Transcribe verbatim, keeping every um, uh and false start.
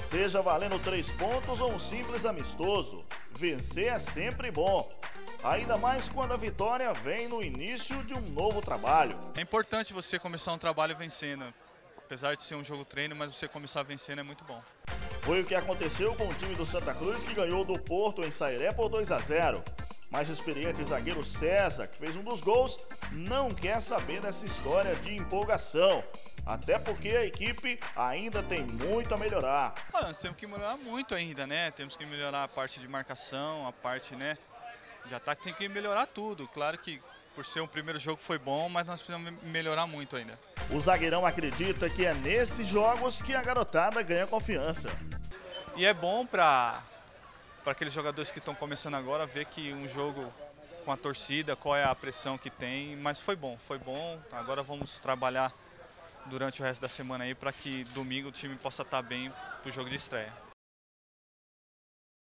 Seja valendo três pontos ou um simples amistoso, vencer é sempre bom. Ainda mais quando a vitória vem no início de um novo trabalho. É importante você começar um trabalho vencendo. Apesar de ser um jogo treino, mas você começar vencendo é muito bom. Foi o que aconteceu com o time do Santa Cruz, que ganhou do Porto em Sairé por dois a zero. Mas o experiente zagueiro César, que fez um dos gols, não quer saber dessa história de empolgação. Até porque a equipe ainda tem muito a melhorar. Ah, nós temos que melhorar muito ainda, né? Temos que melhorar a parte de marcação, a parte, né, de ataque, tem que melhorar tudo. Claro que por ser um primeiro jogo foi bom, mas nós precisamos melhorar muito ainda. O zagueirão acredita que é nesses jogos que a garotada ganha confiança. E é bom para para aqueles jogadores que estão começando agora ver que um jogo com a torcida, qual é a pressão que tem, mas foi bom, foi bom. Agora vamos trabalhar durante o resto da semana aí para que domingo o time possa estar bem para o jogo de estreia.